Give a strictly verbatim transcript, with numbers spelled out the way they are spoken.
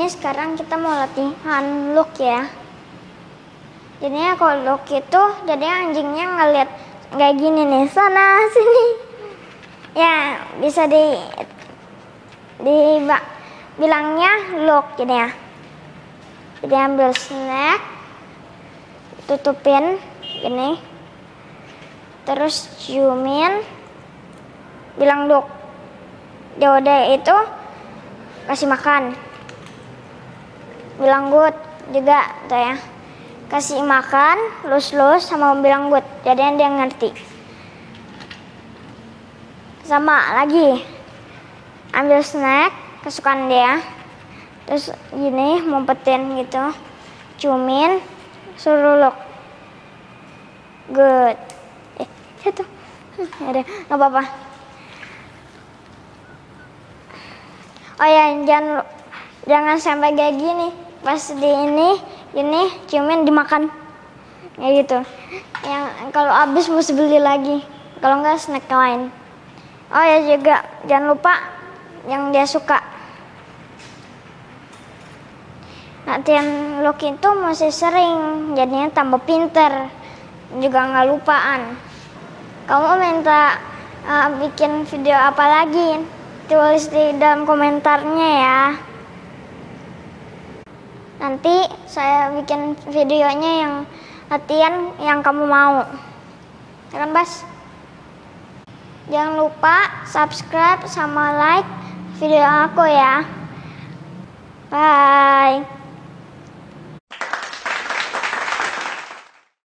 sekarang kita mau latihan look ya. Jadinya kalau look itu jadinya anjingnya ngeliat kayak gini nih, sana sini. Ya bisa di di bilangnya look jadinya. Jadi ambil snack, tutupin gini, terus ciumin, bilang look. Udah itu kasih makan, bilang good juga tuh ya. Kasih makan, lus-lus sama bilang good, jadinya dia ngerti. Sama lagi, ambil snack kesukaan dia, terus gini ngumpetin gitu, ciumin, suruh look good. Eh satu, ada nggak apa-apa. Oh ya, jangan jangan sampai kayak gini. Pas di ini, ini ciumin dimakan, kayak gitu. Yang kalau habis mesti beli lagi. Kalau enggak snack lain. Oh ya juga jangan lupa yang dia suka. Latihan look itu masih sering, jadinya tambah pinter, juga nggak lupaan. Kamu minta uh, bikin video apa lagi? Tulis di dalam komentarnya ya. Nanti saya bikin videonya yang latihan yang kamu mau. Ya kan, Bas? Jangan lupa subscribe sama like video aku ya. Bye.